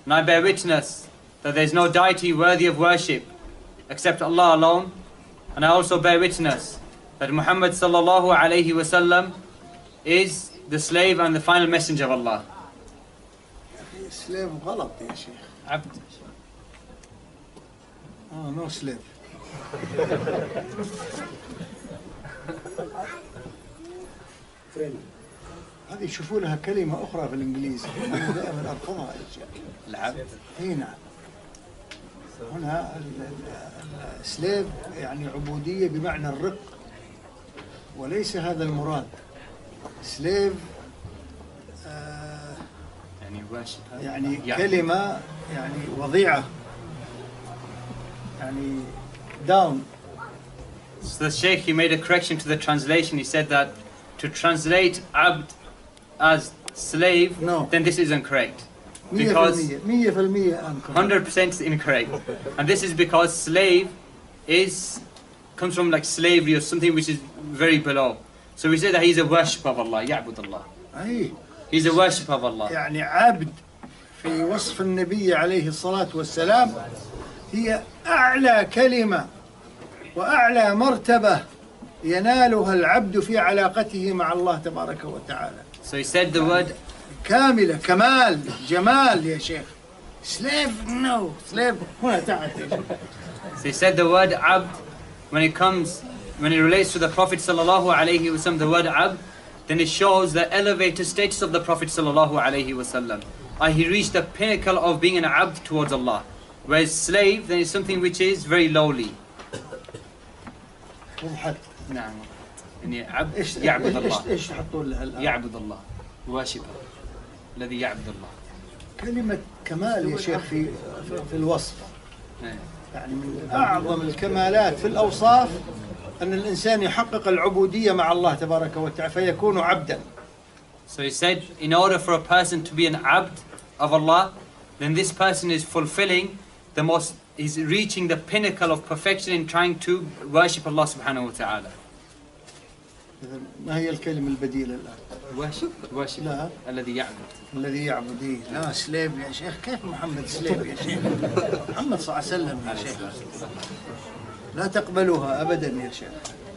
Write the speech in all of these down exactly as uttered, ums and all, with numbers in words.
and I bear witness that there is no deity worthy of worship except Allah alone, and I also bear witness that Muhammad sallallahu alayhi wasallam is the slave and the final messenger of Allah. Slave غلط يا شيخ. عبد. Oh, no slave. هذه يشوفوا لها كلمة أخرى في الإنجليزي، أنا دائما أرفضها يا شيخ. العبد. إي نعم. هنا السليف يعني عبودية بمعنى الرق، وليس هذا المراد. سليف آه يعني يعني كلمة يعني وضيعة، يعني down. So the Sheikh, he made a correction to the translation. He said that to translate abd as slave, no, then this isn't correct. Because one hundred percent is incorrect. And this is because slave is comes from like slavery or something which is very below. So we say that he's a worshipper of Allah, يعبد الله. أي. He's a worshipper of Allah. يعني عبد في وصف النبي عليه الصلاة والسلام هي أعلى كلمة وأعلى مرتبة ينالها العبد في علاقته مع الله تبارك وتعالى. So he said the word كاملة، كمال، جمال يا شيخ. Slave, no, slave. هنا تعال يا شيخ. So he said the word abd, when it comes, when it relates to the Prophet sallallahu alaihi wasallam, the word abd, then it shows the elevated status of the Prophet sallallahu alaihi wasallam. Uh, he reached the pinnacle of being an abd towards Allah. Whereas slave, then is something which is very lowly. نعم. يعني عبد يعبد الله. إيش يحطون لها الآن؟ يعبد الله. worshipper. الذي يعبد الله. كلمة كمال يا شيخ في في الوصف. يعني من أعظم الكمالات في الأوصاف أن الإنسان يحقق العبودية مع الله تبارك وتعالى فيكون عبدا. So he said, in order for a person to be an abd of Allah, then this person is fulfilling the most, is reaching the pinnacle of perfection in trying to worship Allah subhanahu wa ta'ala. ما هي الكلمة البديلة الآن؟ worship worship لا. الذي يعبد. الذي يعبد إيه؟ لا سليب يا شيخ، كيف محمد سليب يا شيخ؟ محمد صلى الله عليه وسلم يا شيخ. لا تقبلوها أبدا يا شيخ.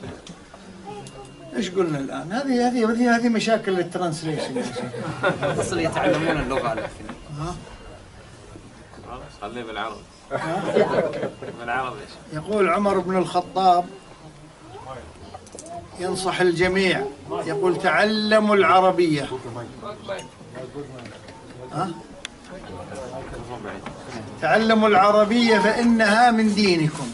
إيش قلنا الآن؟ هذه هذه هذه هذه مشاكل الترانسليشن يا شيخ. أصل يتعلمون اللغة على فكرة. ها؟ خليه بالعربي. بالعربي. يقول عمر بن الخطاب ينصح الجميع، يقول تعلموا العربية. ها؟ تعلموا العربية فإنها من دينكم.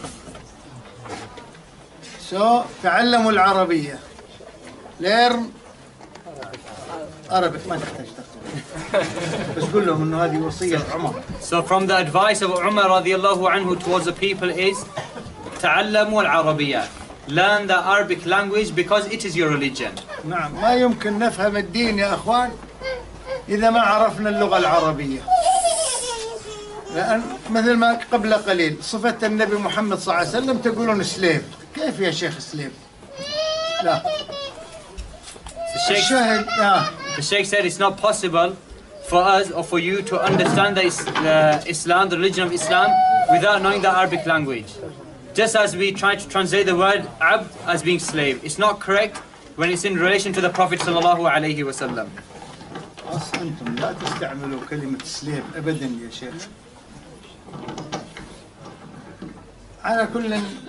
سو so, تعلموا العربية. learn Arabic. ما تحتاج تقول بس قول لهم إنه هذه وصية عمر. So from the advice of Umar radiallahu anhu towards the people is تعلموا العربية. Learn the Arabic language because it is your religion. نعم، ما يمكن نفهم الدين يا أخوان إذا ما عرفنا اللغة العربية. لأن مثل ما قبل قليل صفة النبي محمد صلى الله عليه وسلم تقولون سليف. كيف يا شيخ سليف؟ لا. The Sheikh, الشاهد آه. the Sheikh said it's not possible for us or for you to understand the, the Islam, the religion of Islam, without knowing the Arabic language. Just as we try to translate the word abd as being slave, it's not correct when it's in relation to the Prophet sallallahu alaihi wasallam. أصلا أنتم لا تستعملوا كلمة سليف أبدا يا شيخ. على كل